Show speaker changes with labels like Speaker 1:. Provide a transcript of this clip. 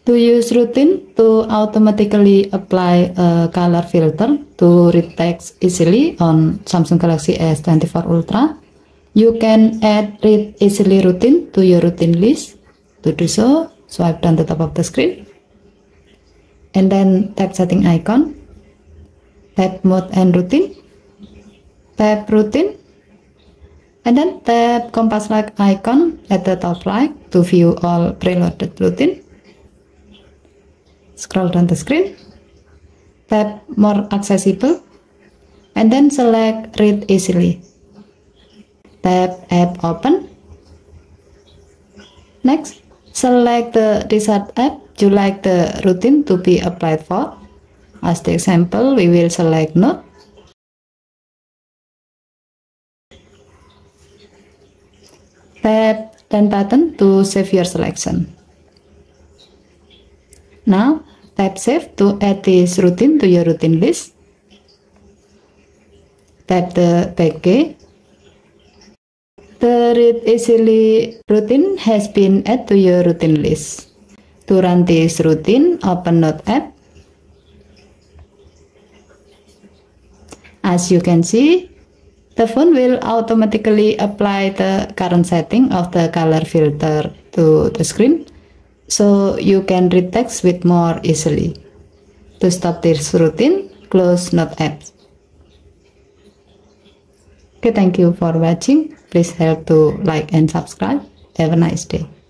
Speaker 1: To use routine to automatically apply a color filter to read text easily on Samsung Galaxy S24 Ultra, you can add read easily routine to your routine list. To do so, swipe down the top of the screen and then tap setting icon, tap mode and routine, tap routine, and then tap compass like icon at the top right to view all preloaded routine. Scroll down the screen, tap more accessible, and then select read easily. Tap app open. Next, select the desired app you like the routine to be applied for. As the example, we will select Note. Tap Done button to save your selection. Now, tap Save to add this routine to your routine list. Tap the back key. The Read Easily routine has been added to your routine list. To run this routine, open Note app. As you can see, the phone will automatically apply the current setting of the color filter to the screen, so you can read text with more easily. To stop this routine, close Note app. Okay, thank you for watching. Please help to like and subscribe. Have a nice day.